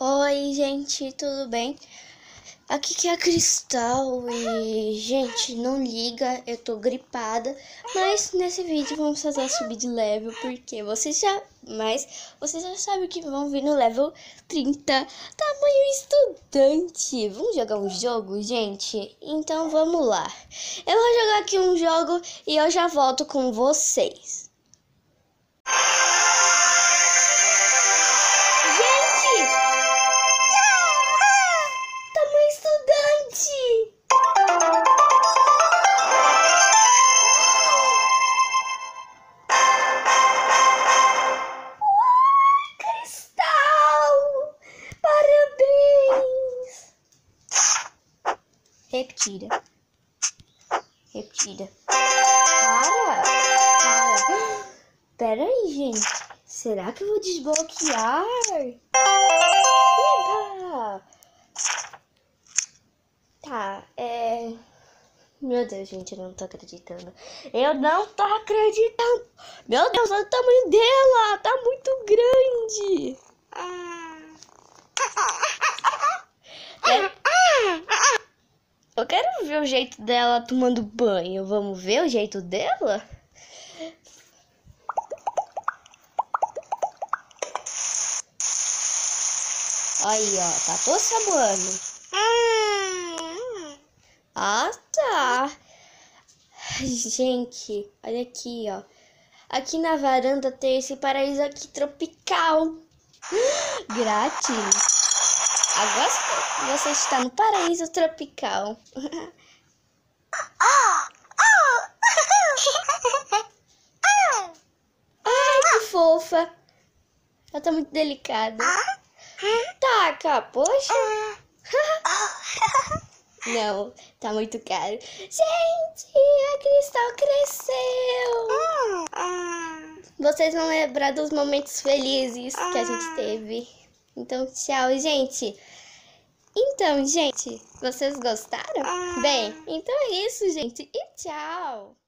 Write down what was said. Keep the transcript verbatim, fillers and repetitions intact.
Oi, gente, tudo bem? Aqui que é a Cristal e, gente, não liga, eu tô gripada, mas nesse vídeo vamos fazer a subir de level, porque vocês já, mas vocês já sabem que vão vir no level trinta, tamanho estudante. Vamos jogar um jogo, gente? Então vamos lá. Eu vou jogar aqui um jogo e eu já volto com vocês. Repetida. Repetida. Para! Para! Pera aí, gente. Será que eu vou desbloquear? Eba! Tá, é... Meu Deus, gente, eu não tô acreditando. Eu não tô acreditando. Meu Deus, olha o tamanho dela. Tá muito grande. É... Eu quero ver o jeito dela tomando banho. Vamos ver o jeito dela? Aí, ó. Tá todo sabando. Ah, tá. Gente, olha aqui, ó. Aqui na varanda tem esse paraíso aqui tropical. Grátis. Agora você está no paraíso tropical. Ai, que fofa. Ela tá muito delicada. Taca, poxa. Não, tá muito caro. Gente, a Cristal cresceu. Vocês vão lembrar dos momentos felizes que a gente teve. Então, tchau, gente. Então, gente, vocês gostaram? Bem, então é isso, gente. E tchau.